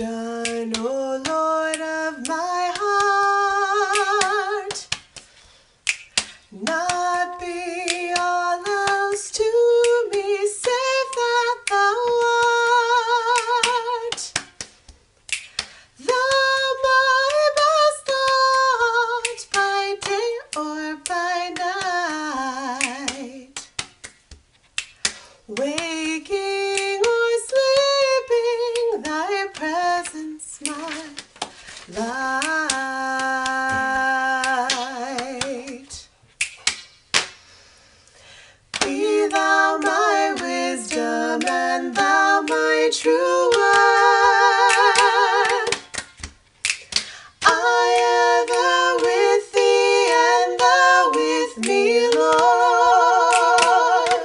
vision, O Lord of my heart. Not be all else to me, save that thou art. Thou my best thought, by day or by night. Waking or sleeping, thy presence my light. Be thou my wisdom and thou my true word. I ever with thee and thou with me, Lord.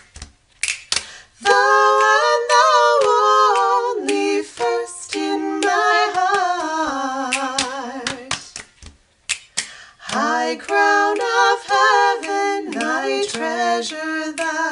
Thou and thou only first in my heart. High crown of heaven, thy treasure thou